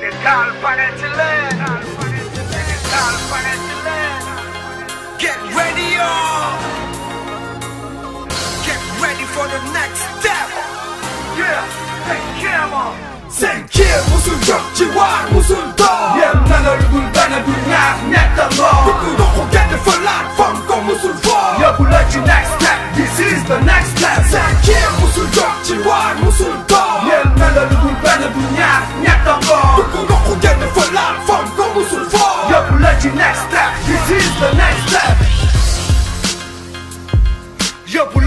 Get ready, y'all. Get ready for the next step. Yeah, 생캐머 생길 무슨 적지와 무슨 더 옛날 얼굴 변해도 냈던 거 누구도 호갱을 펄란 펑고 무슨 워 You're like the next step, this is the next step 생길 무슨 적지와 무슨 더 옛날 얼굴 변해도 냈던 거 누구도 호갱을 펄란 펑고 무슨 워 You're like the next step, this is the next step You're